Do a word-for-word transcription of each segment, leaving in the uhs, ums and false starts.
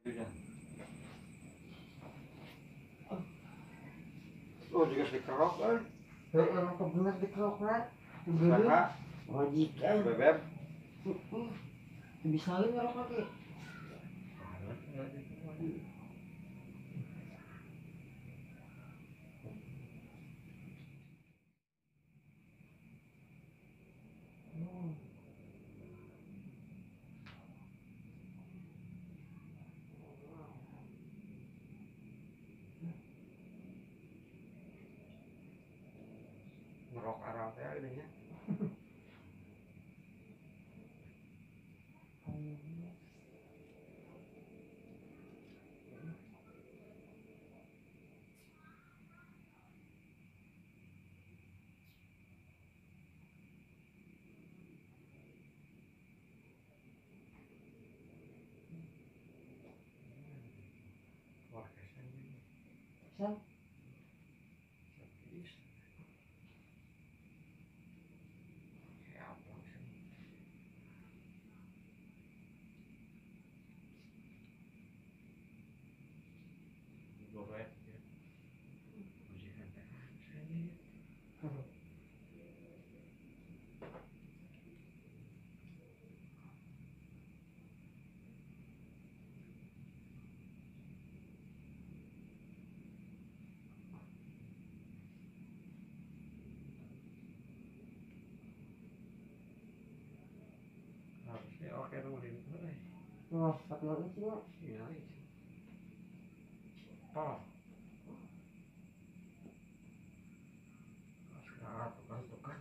Oh juga dikerok kan? Heeh, bener dikerok lah. Usaha. Wajib kan. Bebek. Bisa lagi ngerok lagi. Ngerok arah teh ini nya. Wah, kesan ini. Kesan? Habis. Kayak apa langsung. Goreng ya. Ujian teh. Ini. Harusnya oke dong ini. Wah, tapi lagi sih ya. Iya. Oh. Sekarang tukang-tukang.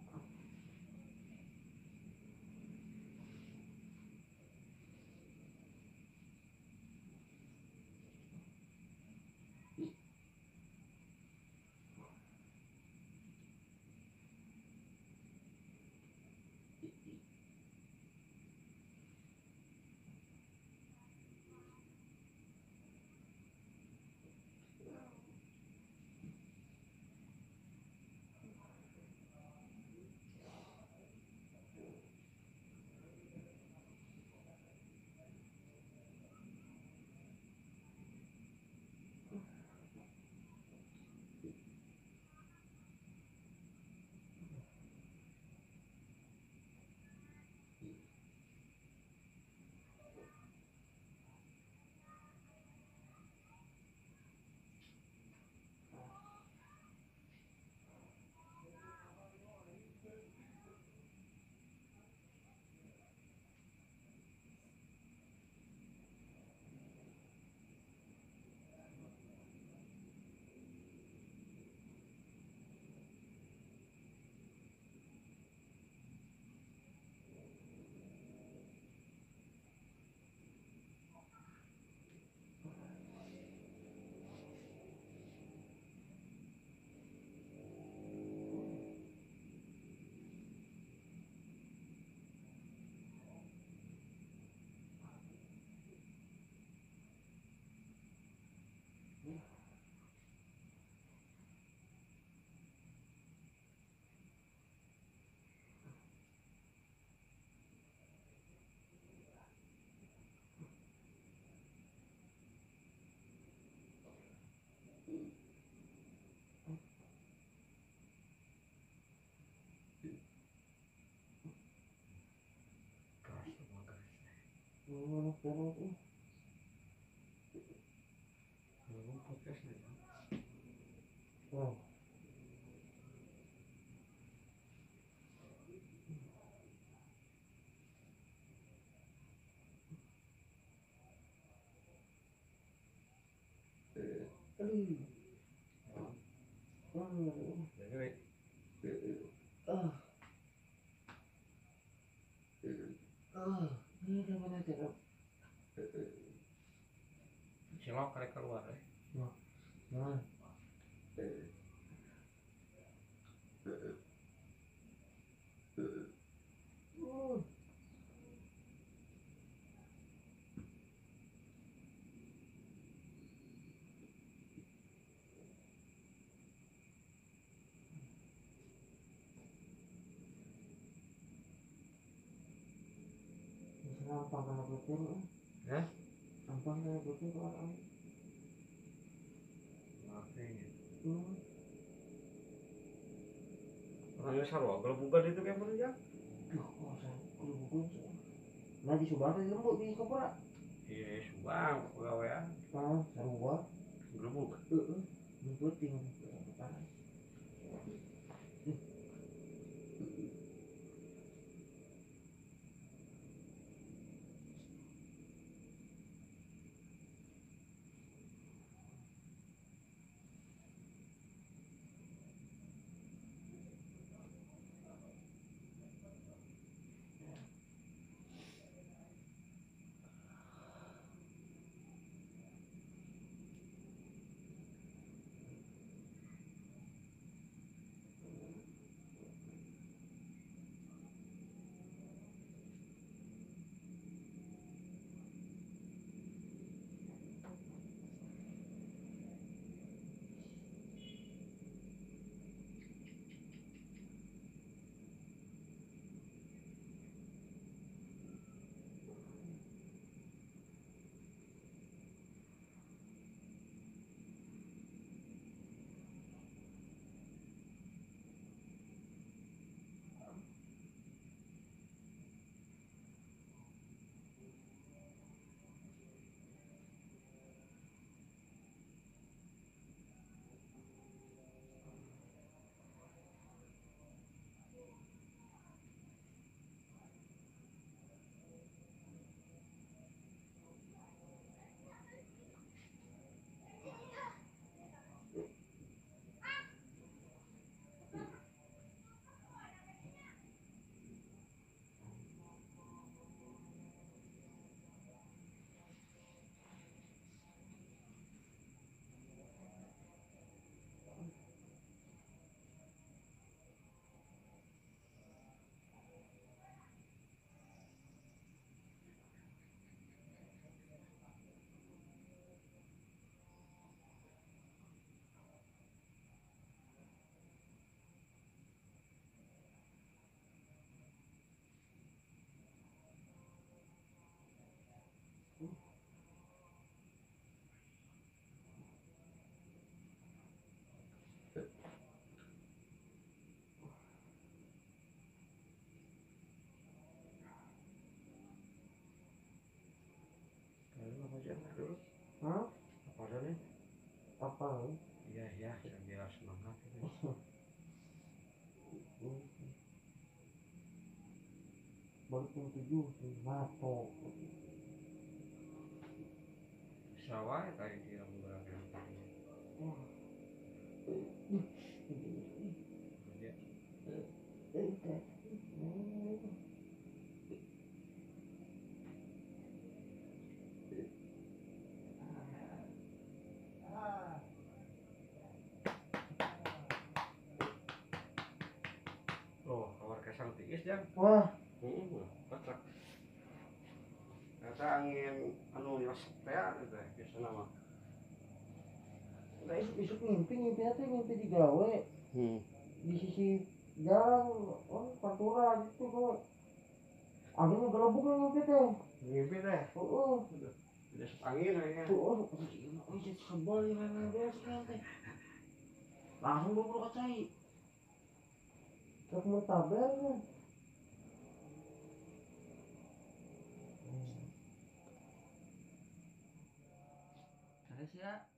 Hmm, terus ini. Belum podcast nih. Oh. Aduh. Oh. Jadi, Ah. Ah. Ini udah mana cara? cilok karek keluar ya. Nah. Nah. Uh. Kenapa kalau betul? Ya? Tampangnya betul orang. Makanya. Hmm. Orangnya sarwa kalau bukan itu kayak mana ya? Duh, kok saya kudu bukuin sih. Nah di Subang tadi lembut di Kapura. Iya, subang pegawaian. Ah, sarua. Gelembung. Heeh. Lembut tinggal panas. Lalu apa aja dulu? Hah? Apa aja nih? Apa? Iya ya, biar semangat ini. Baru jam tujuh di Mato. Sawah kayak kira beberapa yang tadi. Wah. Kerja. Eh, teh. Oh, kamar kesang tiis jang. Wah, Hmm, kocak. Kata angin anu nyosep teh itu teh biasa nama. nggak isuk isuk ngimpi ngimpi nanti ngimpi di gawe Hmm. di sisi jalan, oh pantura gitu kok. Angin ngelebuk nih ngimpi teh. Ngimpi teh. Oh, Tidak angin kayaknya. oh, oh, jadi sebel ya memang biasa nanti. Langsung buru kacai. Terus mau tabel kan? Ada sih ya.